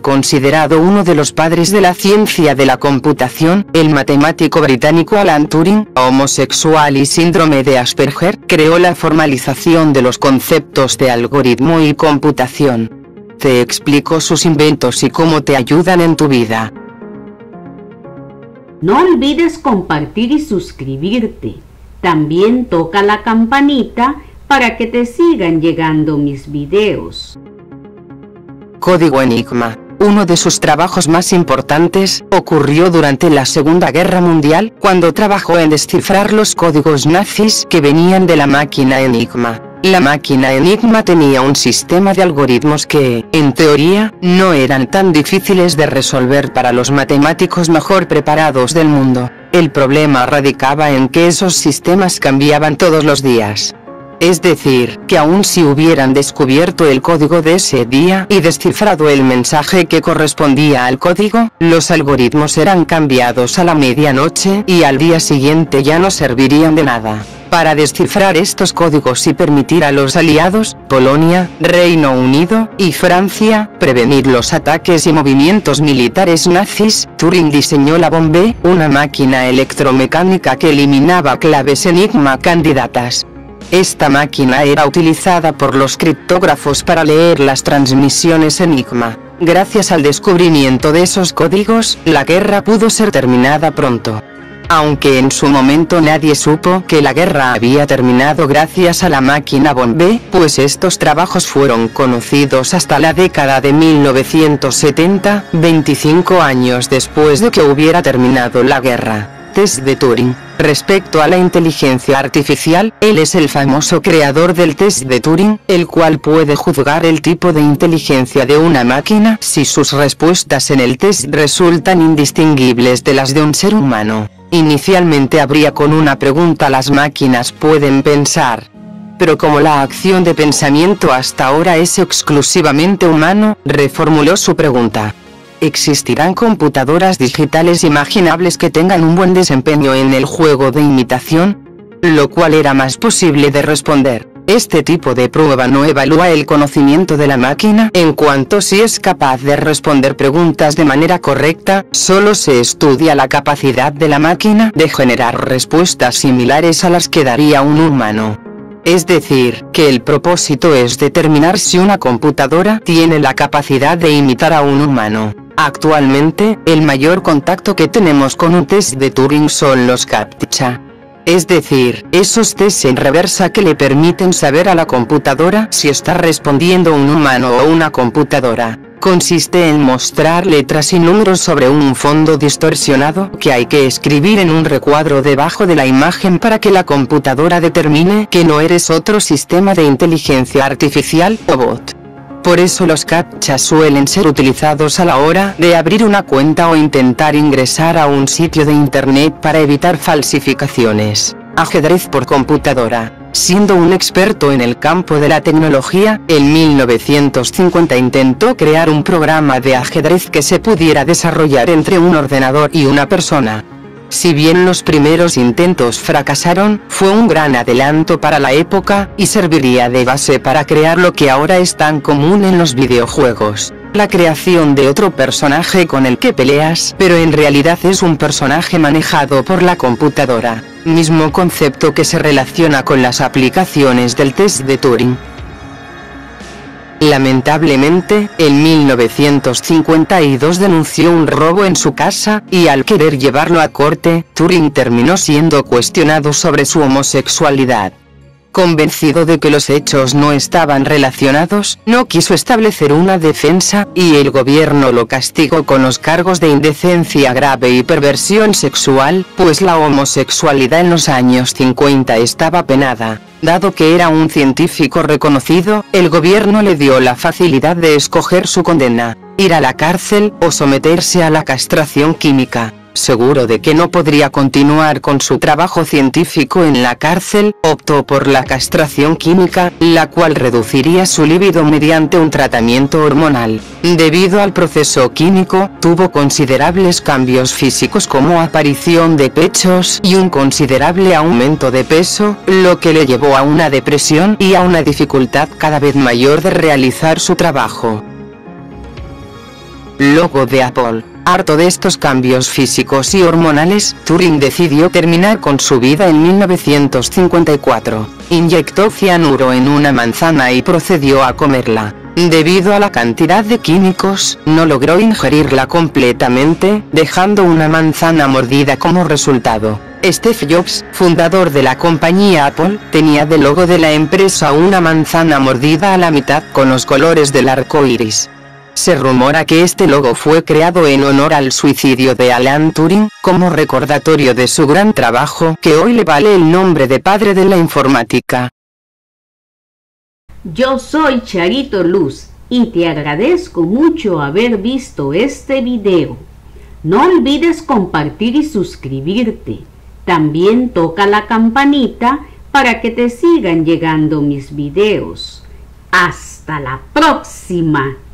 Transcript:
considerado uno de los padres de la ciencia de la computación, el matemático británico Alan Turing, homosexual y síndrome de Asperger, creó la formalización de los conceptos de algoritmo y computación. Te explico sus inventos y cómo te ayudan en tu vida. No olvides compartir y suscribirte. También toca la campanita para que te sigan llegando mis videos. Código Enigma. Uno de sus trabajos más importantes ocurrió durante la Segunda Guerra Mundial, cuando trabajó en descifrar los códigos nazis que venían de la máquina Enigma. La máquina Enigma tenía un sistema de algoritmos que, en teoría, no eran tan difíciles de resolver para los matemáticos mejor preparados del mundo. El problema radicaba en que esos sistemas cambiaban todos los días. Es decir, que aun si hubieran descubierto el código de ese día y descifrado el mensaje que correspondía al código, los algoritmos eran cambiados a la medianoche y al día siguiente ya no servirían de nada. Para descifrar estos códigos y permitir a los aliados, Polonia, Reino Unido y Francia, prevenir los ataques y movimientos militares nazis, Turing diseñó la Bombe, una máquina electromecánica que eliminaba claves Enigma candidatas. Esta máquina era utilizada por los criptógrafos para leer las transmisiones Enigma. Gracias al descubrimiento de esos códigos, la guerra pudo ser terminada pronto. Aunque en su momento nadie supo que la guerra había terminado gracias a la máquina Bombe, pues estos trabajos fueron conocidos hasta la década de 1970, 25 años después de que hubiera terminado la guerra. Test de Turing. Respecto a la inteligencia artificial, él es el famoso creador del test de Turing, el cual puede juzgar el tipo de inteligencia de una máquina si sus respuestas en el test resultan indistinguibles de las de un ser humano. Inicialmente abría con una pregunta: las máquinas pueden pensar. Pero como la acción de pensamiento hasta ahora es exclusivamente humano, reformuló su pregunta. ¿Existirán computadoras digitales imaginables que tengan un buen desempeño en el juego de imitación? Lo cual era más posible de responder. Este tipo de prueba no evalúa el conocimiento de la máquina en cuanto si es capaz de responder preguntas de manera correcta, solo se estudia la capacidad de la máquina de generar respuestas similares a las que daría un humano. Es decir, que el propósito es determinar si una computadora tiene la capacidad de imitar a un humano. Actualmente, el mayor contacto que tenemos con un test de Turing son los CAPTCHA. Es decir, esos tests en reversa que le permiten saber a la computadora si está respondiendo un humano o una computadora. Consiste en mostrar letras y números sobre un fondo distorsionado que hay que escribir en un recuadro debajo de la imagen para que la computadora determine que no eres otro sistema de inteligencia artificial o bot. Por eso los CAPTCHA suelen ser utilizados a la hora de abrir una cuenta o intentar ingresar a un sitio de internet para evitar falsificaciones. Ajedrez por computadora. Siendo un experto en el campo de la tecnología, en 1950 intentó crear un programa de ajedrez que se pudiera desarrollar entre un ordenador y una persona. Si bien los primeros intentos fracasaron, fue un gran adelanto para la época, y serviría de base para crear lo que ahora es tan común en los videojuegos. La creación de otro personaje con el que peleas, pero en realidad es un personaje manejado por la computadora. Mismo concepto que se relaciona con las aplicaciones del test de Turing. Lamentablemente, en 1952 denunció un robo en su casa, y al querer llevarlo a corte, Turing terminó siendo cuestionado sobre su homosexualidad. Convencido de que los hechos no estaban relacionados, no quiso establecer una defensa, y el gobierno lo castigó con los cargos de indecencia grave y perversión sexual, pues la homosexualidad en los años 50 estaba penada. Dado que era un científico reconocido, el gobierno le dio la facilidad de escoger su condena: ir a la cárcel o someterse a la castración química. Seguro de que no podría continuar con su trabajo científico en la cárcel, optó por la castración química, la cual reduciría su libido mediante un tratamiento hormonal. Debido al proceso químico, tuvo considerables cambios físicos como aparición de pechos y un considerable aumento de peso, lo que le llevó a una depresión y a una dificultad cada vez mayor de realizar su trabajo. Logo de Apple. Harto de estos cambios físicos y hormonales, Turing decidió terminar con su vida en 1954. Inyectó cianuro en una manzana y procedió a comerla. Debido a la cantidad de químicos, no logró ingerirla completamente, dejando una manzana mordida como resultado. Steve Jobs, fundador de la compañía Apple, tenía de logo de la empresa una manzana mordida a la mitad con los colores del arco iris. Se rumora que este logo fue creado en honor al suicidio de Alan Turing, como recordatorio de su gran trabajo que hoy le vale el nombre de padre de la informática. Yo soy Charito Luz y te agradezco mucho haber visto este video. No olvides compartir y suscribirte. También toca la campanita para que te sigan llegando mis videos. ¡Hasta la próxima!